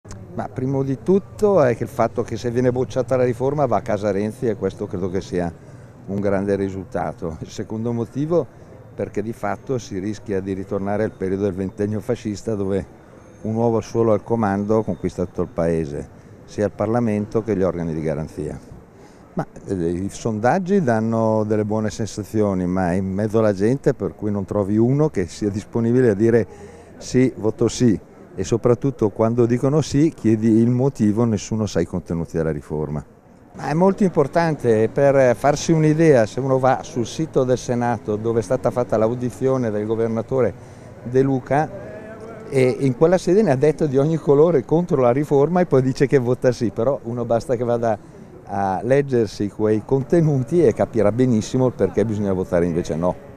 Ma primo di tutto è che il fatto che se viene bocciata la riforma va a casa Renzi e questo credo che sia un grande risultato. Il secondo motivo perché di fatto si rischia di ritornare al periodo del ventennio fascista dove un uomo solo al comando conquista tutto il paese, sia il Parlamento che gli organi di garanzia. Ma i sondaggi danno delle buone sensazioni, ma in mezzo alla gente per cui non trovi uno che sia disponibile a dire sì, voto sì, e soprattutto quando dicono sì chiedi il motivo, nessuno sa i contenuti della riforma. Ma è molto importante per farsi un'idea, se uno va sul sito del Senato dove è stata fatta l'audizione del governatore De Luca, e in quella sede ne ha detto di ogni colore contro la riforma e poi dice che vota sì, però uno basta che vada a leggersi quei contenuti e capirà benissimo il perché bisogna votare invece no.